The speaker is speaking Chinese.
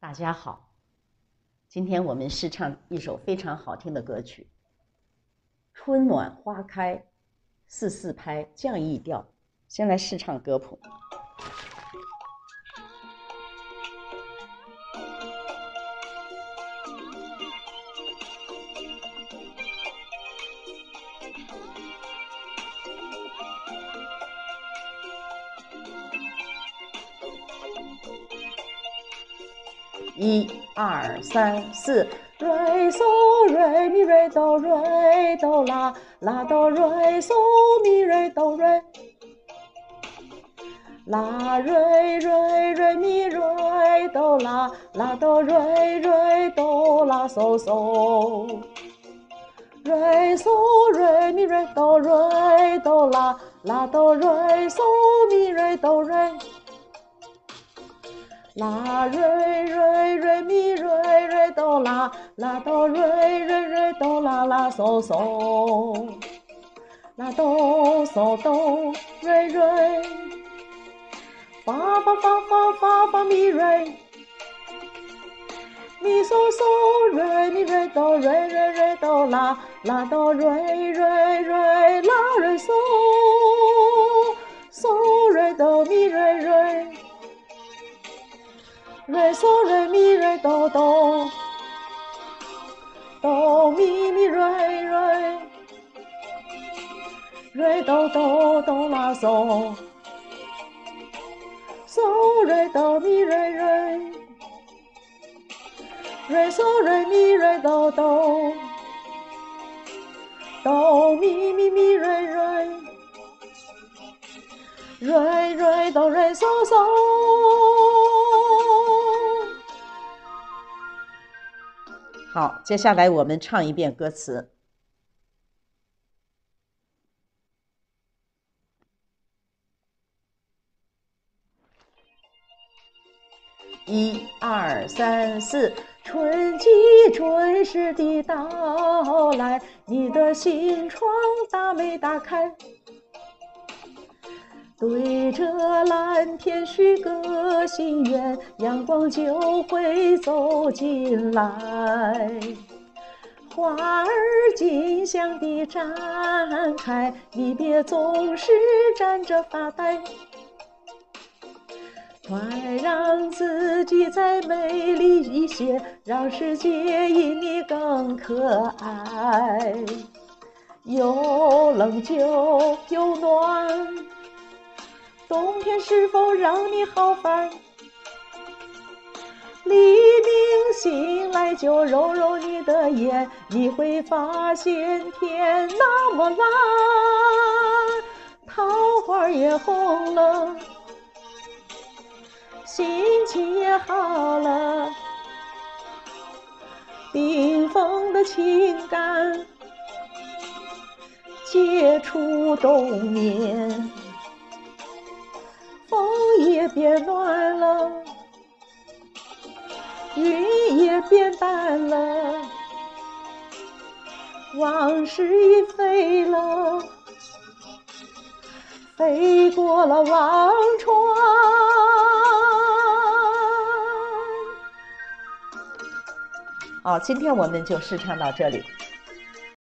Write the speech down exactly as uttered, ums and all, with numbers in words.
大家好，今天我们试唱一首非常好听的歌曲《春暖花开》，四四拍降 E 调。先来试唱歌谱。一二三四，瑞嗦瑞咪瑞哆瑞哆啦啦哆瑞嗦咪瑞哆瑞，啦瑞瑞瑞咪瑞哆啦啦哆瑞瑞哆啦嗦嗦，瑞嗦瑞咪瑞哆瑞哆啦啦哆瑞嗦咪瑞哆瑞。啦瑞瑞瑞咪瑞瑞哆啦啦哆瑞瑞瑞哆啦啦嗦嗦，啦哆嗦哆瑞瑞，发发发发发发咪瑞，咪嗦嗦瑞咪瑞哆瑞瑞瑞哆啦啦哆瑞瑞瑞啦瑞嗦，嗦瑞哆咪瑞瑞。瑞嗦瑞咪瑞哆哆，哆咪咪瑞瑞，瑞哆哆哆啦嗦，嗦瑞哆咪瑞瑞，瑞嗦瑞咪瑞哆哆，哆咪咪咪瑞瑞，瑞瑞哆瑞嗦嗦。好，接下来我们唱一遍歌词。一二三四，春季准时的到来，你的心窗大没打开，对着蓝天许个心愿，阳光就会走进来。花儿竞相地展开，你别总是站着发呆，快让自己再美丽一些，让世界因你更可爱。有冷就有暖，冬天是否让你好烦？黎明醒来就揉揉你的眼，你会发现天那么蓝，桃花也红了，心情也好了，缤纷的情感接触冬眠，风也变暖了，云也变淡了，往事已飞了，飞过了忘川。好，今天我们就试唱到这里。